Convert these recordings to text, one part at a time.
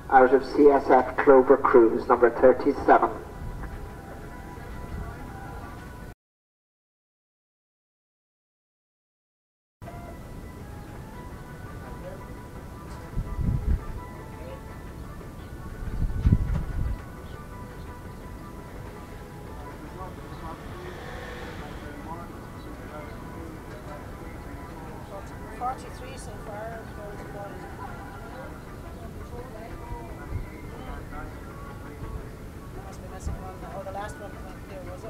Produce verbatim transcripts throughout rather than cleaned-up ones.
out of C S F Crux, number thirty-seven. forty-three so far. Must be missing one. Oh, the last one went there, was it?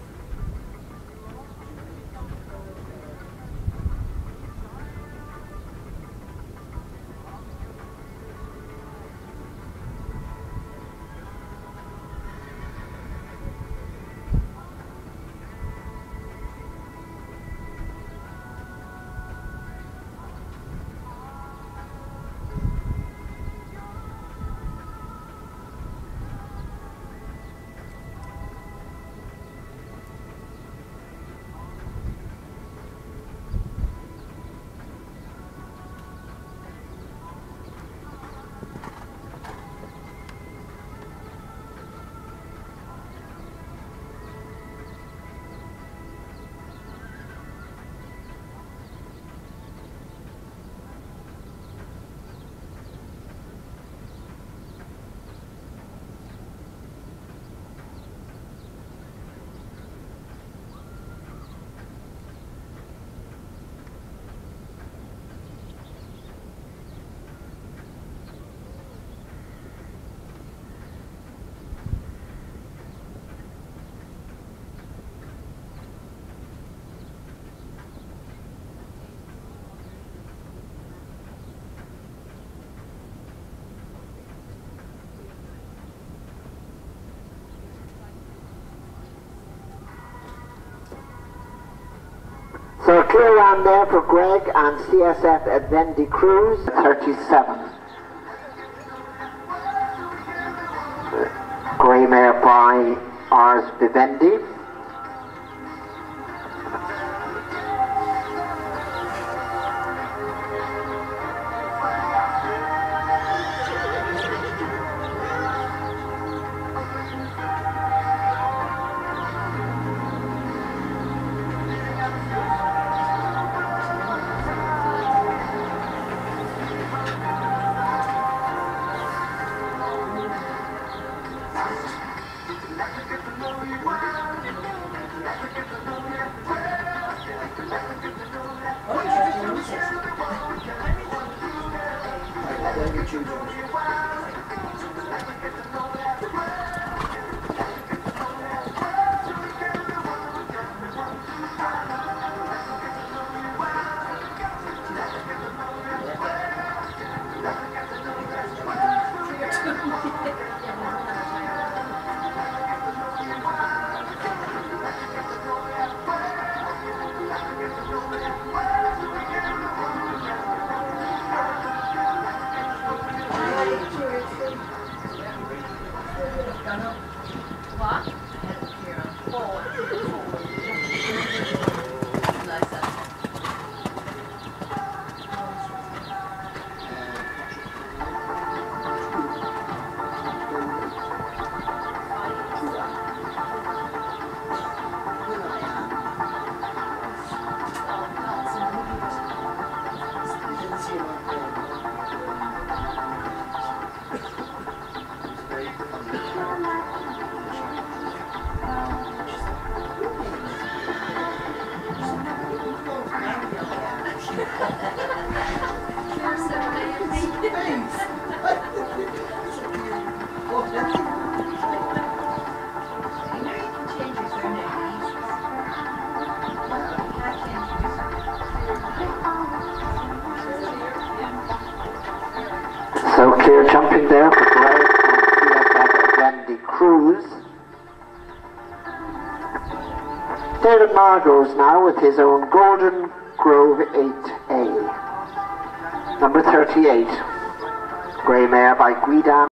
So a clear round there for Greg and C S F Vendi Crux, thirty-seven. Grey mare by Csf Vendi. So clear jumping there for Greg and C S F Vendi Crux. David Margot's now with his own Golden Grove eight A. Number thirty-eight. Grey mare by Guidan.